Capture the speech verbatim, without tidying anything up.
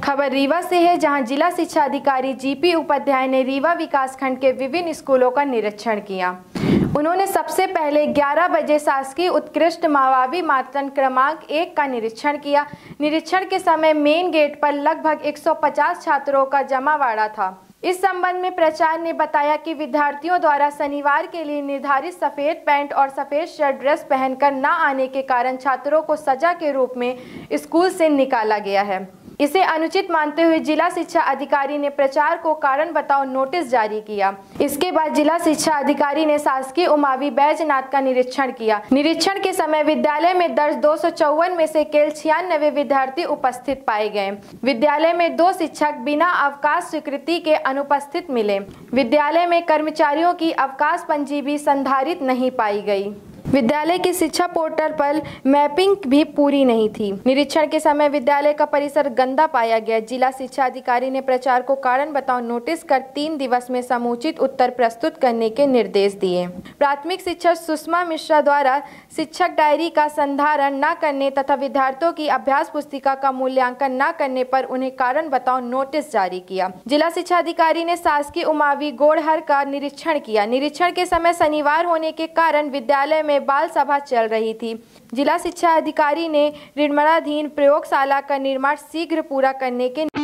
खबर रीवा से है, जहां जिला शिक्षा अधिकारी जीपी उपाध्याय ने रीवा विकासखंड के विभिन्न स्कूलों का निरीक्षण किया। उन्होंने सबसे पहले ग्यारह बजे शासकीय उत्कृष्ट मावावी मातृ क्रमांक एक का निरीक्षण किया। निरीक्षण के समय मेन गेट पर लगभग एक सौ पचास छात्रों का जमावड़ा था। इस संबंध में प्राचार्य ने बताया कि विद्यार्थियों द्वारा शनिवार के लिए निर्धारित सफेद पैंट और सफेद शर्ट ड्रेस पहनकर न आने के कारण छात्रों को सजा के रूप में स्कूल से निकाला गया है। इसे अनुचित मानते हुए जिला शिक्षा अधिकारी ने प्राचार्य को कारण बताओ नोटिस जारी किया। इसके बाद जिला शिक्षा अधिकारी ने शासकीय उमावी बैजनाथ का निरीक्षण किया। निरीक्षण के समय विद्यालय में दर्ज दो सौ चौवन में से केवल छियानवे विद्यार्थी उपस्थित पाए गए। विद्यालय में दो शिक्षक बिना अवकाश स्वीकृति के अनुपस्थित मिले। विद्यालय में कर्मचारियों की अवकाश पंजी भी संधारित नहीं पाई गई। विद्यालय की शिक्षा पोर्टल पर मैपिंग भी पूरी नहीं थी। निरीक्षण के समय विद्यालय का परिसर गंदा पाया गया। जिला शिक्षा अधिकारी ने प्राचार्य को कारण बताओ नोटिस कर तीन दिवस में समुचित उत्तर प्रस्तुत करने के निर्देश दिए। प्राथमिक शिक्षक सुषमा मिश्रा द्वारा शिक्षक डायरी का संधारण न करने तथा विद्यार्थियों की अभ्यास पुस्तिका का मूल्यांकन न करने पर उन्हें कारण बताओ नोटिस जारी किया। जिला शिक्षा अधिकारी ने शासकीय उमावी गोड़हर का निरीक्षण किया। निरीक्षण के समय शनिवार होने के कारण विद्यालय में बाल सभा चल रही थी। जिला शिक्षा अधिकारी ने निर्माणाधीन प्रयोगशाला का निर्माण शीघ्र पूरा करने के